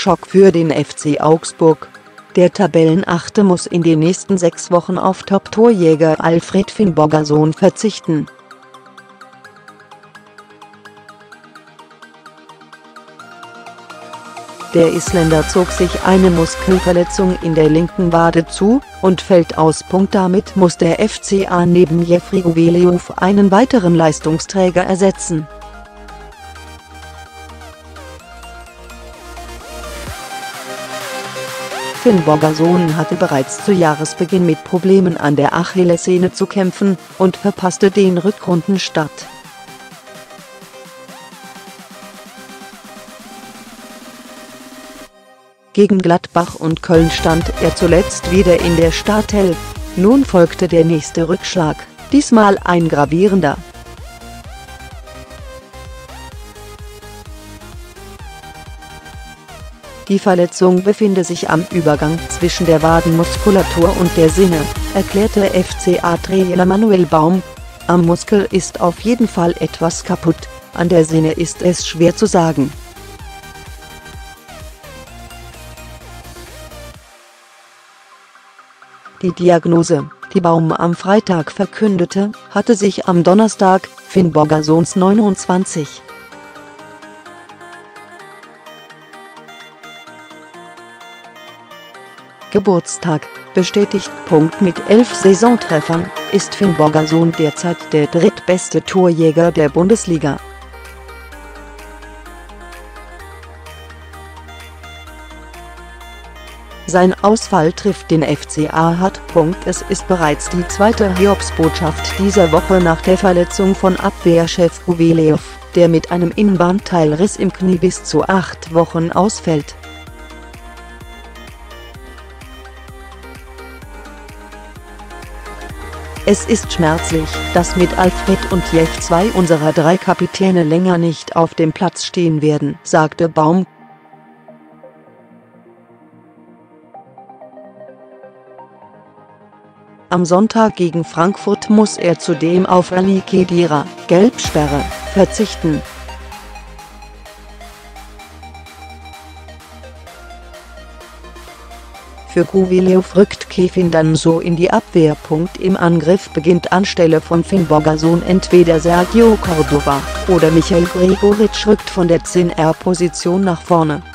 Schock für den FC Augsburg. Der Tabellenachte muss in den nächsten 6 Wochen auf Top-Torjäger Alfred Finnbogason verzichten. Der Isländer zog sich eine Muskelverletzung in der linken Wade zu und fällt aus. Damit muss der FCA neben Jeffrey Guviliof einen weiteren Leistungsträger ersetzen. Finnbogason hatte bereits zu Jahresbeginn mit Problemen an der Achillessehne zu kämpfen und verpasste den Rückrundenstart. Gegen Gladbach und Köln stand er zuletzt wieder in der Startelf. Nun folgte der nächste Rückschlag, diesmal ein gravierender. Die Verletzung befinde sich am Übergang zwischen der Wadenmuskulatur und der Sehne, erklärte FCA-Trainer Manuel Baum. Am Muskel ist auf jeden Fall etwas kaputt, an der Sehne ist es schwer zu sagen. Die Diagnose, die Baum am Freitag verkündete, hatte sich am Donnerstag, Finnbogasons 29. Geburtstag, bestätigt. Mit 11 Saisontreffern ist Finnbogason derzeit der drittbeste Torjäger der Bundesliga. Sein Ausfall trifft den FCA hart. Es ist bereits die zweite Hiobsbotschaft dieser Woche nach der Verletzung von Abwehrchef Guviliof, der mit einem Innenbandteilriss im Knie bis zu 8 Wochen ausfällt. Es ist schmerzlich, dass mit Alfred und Jeff 2 unserer 3 Kapitäne länger nicht auf dem Platz stehen werden, sagte Baum. Am Sonntag gegen Frankfurt muss er zudem auf Ali Khedira, Gelbsperre, verzichten. Für Guviliof rückt Kevin Danso in die Abwehr. Im Angriff beginnt anstelle von Finnbogason entweder Sergio Cordova oder Michael Gregoritsch rückt von der 10er-Position nach vorne.